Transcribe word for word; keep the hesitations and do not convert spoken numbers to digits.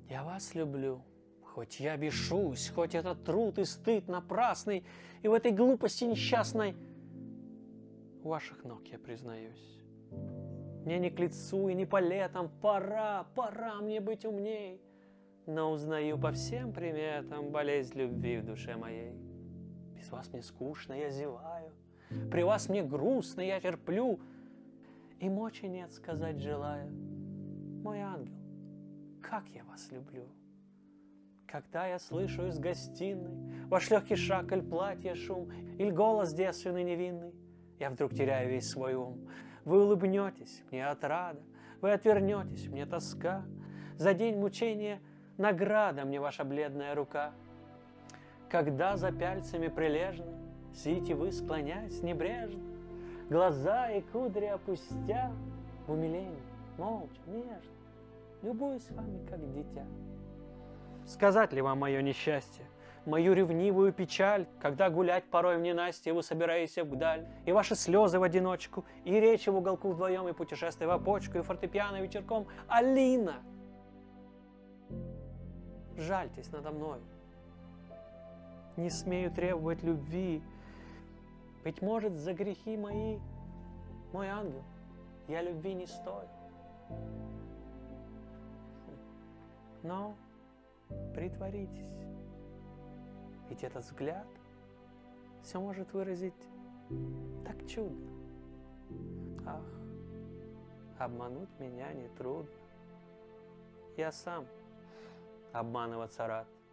Я вас люблю, хоть я бешусь, хоть это труд и стыд напрасный, и в этой глупости несчастной у ваших ног я признаюсь. Мне не к лицу и не по летам, пора, пора мне быть умней, но узнаю по всем приметам болезнь любви в душе моей. Без вас мне скучно, я зеваю, при вас мне грустно, я терплю, и мочи нет сказать желаю. Мой ангел, как я вас люблю! Когда я слышу из гостиной ваш легкий шаг, иль платье шум, иль голос девственный невинный, я вдруг теряю весь свой ум. Вы улыбнетесь, мне отрада, вы отвернетесь, мне тоска. За день мучения награда мне ваша бледная рука. Когда за пяльцами прилежно сидите вы, склоняясь небрежно, глаза и кудри опустя, в умилении, молча, нежно, любуюсь вами, как дитя. Сказать ли вам мое несчастье, мою ревнивую печаль, когда гулять порой в ненастье вы собираетесь вдаль, и ваши слезы в одиночку, и речи в уголку вдвоем, и путешествие в опочку, и фортепиано вечерком? Алина! Жальтесь надо мной. Не смею требовать любви. Быть может, за грехи мои, мой ангел, я любви не стою. Но притворитесь, ведь этот взгляд все может выразить так чудно. Ах, обмануть меня нетрудно. Я сам обманываться рад.